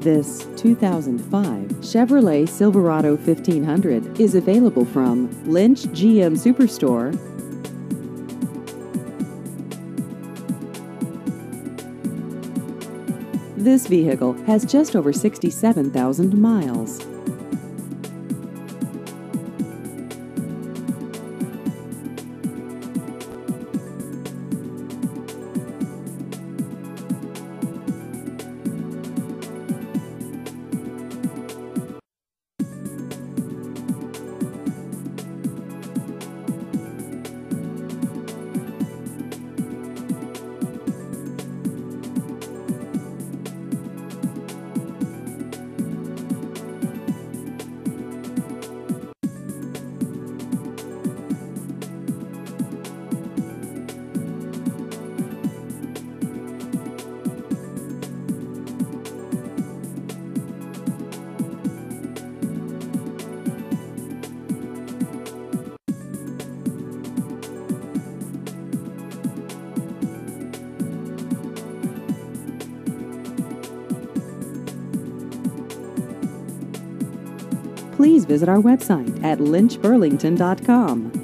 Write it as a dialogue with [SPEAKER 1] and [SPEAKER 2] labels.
[SPEAKER 1] This 2005 Chevrolet Silverado 1500 is available from Lynch GM Superstore. This vehicle has just over 67,000 miles. Please visit our website at lynchburlington.com.